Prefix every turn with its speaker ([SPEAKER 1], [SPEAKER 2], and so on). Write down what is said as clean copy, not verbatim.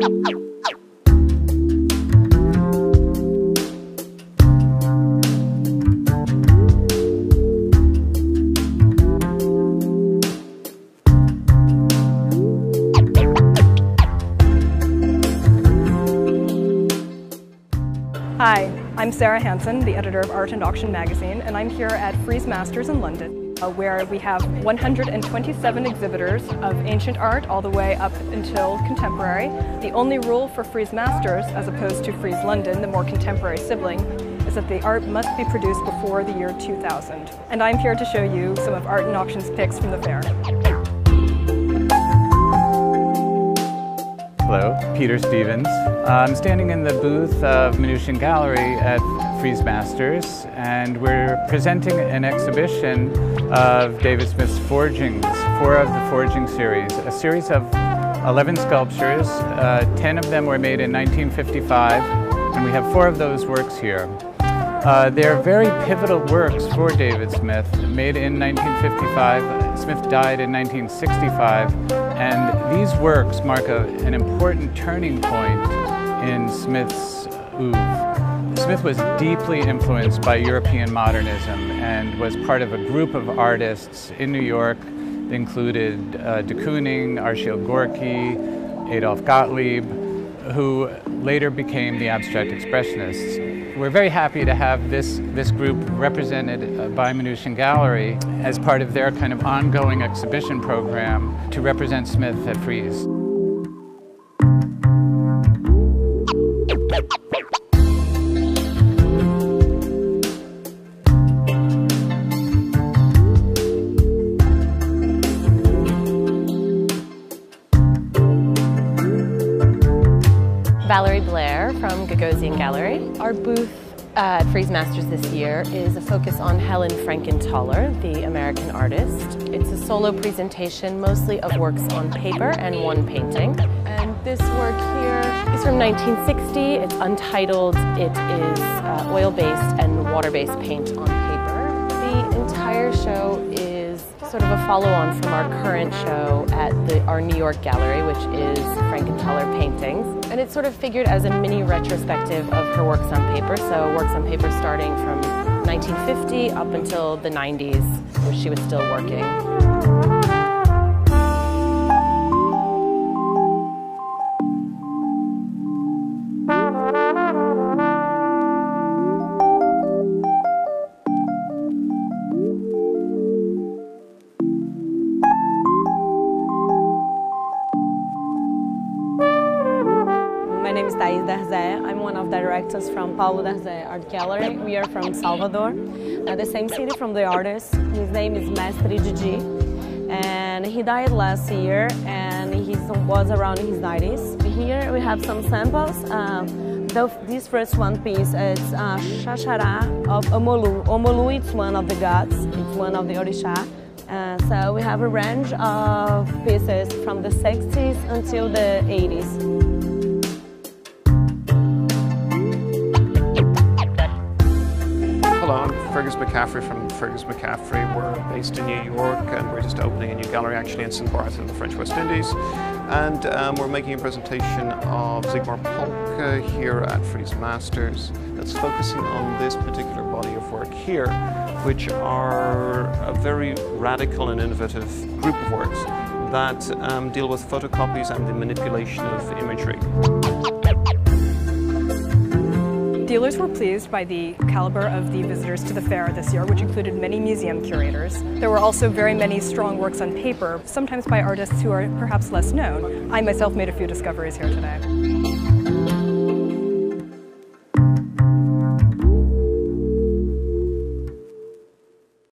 [SPEAKER 1] Hi, I'm Sarah Hansen, the editor of Art and Auction magazine, and I'm here at Frieze Masters in London, where we have 127 exhibitors of ancient art all the way up until contemporary. The only rule for Frieze Masters, as opposed to Frieze London, the more contemporary sibling, is that the art must be produced before the year 2000. And I'm here to show you some of Art and Auction's picks from the fair.
[SPEAKER 2] Hello, Peter Stevens. I'm standing in the booth of Minuchin Gallery at Frieze Masters, and we're presenting an exhibition of David Smith's forgings, 4 of the forging series, a series of 11 sculptures. 10 of them were made in 1955, and we have 4 of those works here. They're very pivotal works for David Smith, made in 1955. Smith died in 1965, and these works mark an important turning point in Smith's oeuvre. Smith was deeply influenced by European modernism and was part of a group of artists in New York that included de Kooning, Arshile Gorky, Adolf Gottlieb, who later became the abstract expressionists. We're very happy to have this group represented by Minuchin Gallery as part of their kind of ongoing exhibition program to represent Smith at Frieze.
[SPEAKER 3] Valerie Blair from Gagosian Gallery. Our booth at Frieze Masters this year is a focus on Helen Frankenthaler, the American artist. It's a solo presentation mostly of works on paper and one painting. And this work here is from 1960. It's untitled. It is oil-based and water-based paint on paper. The entire show is sort of a follow-on from our current show at our New York gallery, which is Frankenthaler paintings. And it's sort of figured as a mini retrospective of her works on paper. So works on paper starting from 1950 up until the 90s, where she was still working.
[SPEAKER 4] My name is Thais Darzé. I'm one of the directors from Paulo Darzé Art Gallery. We are from Salvador, the same city from the artist. His name is Mestre Didi, and he died last year, and he was around his 90s. Here we have some samples. This first one piece is Xaxará of Omolu. Omolu is one of the gods, it's one of the Orisha. So we have a range of pieces from the 60s until the 80s.
[SPEAKER 5] Hello, I'm Fergus McCaffrey from Fergus McCaffrey. We're based in New York, and we're just opening a new gallery actually in St. Barth in the French West Indies. And we're making a presentation of Zygmunt Polk here at Frieze Masters that's focusing on this particular body of work here, which are a very radical and innovative group of works that deal with photocopies and the manipulation of imagery.
[SPEAKER 1] Dealers were pleased by the caliber of the visitors to the fair this year, which included many museum curators. There were also very many strong works on paper, sometimes by artists who are perhaps less known. I myself made a few discoveries here today.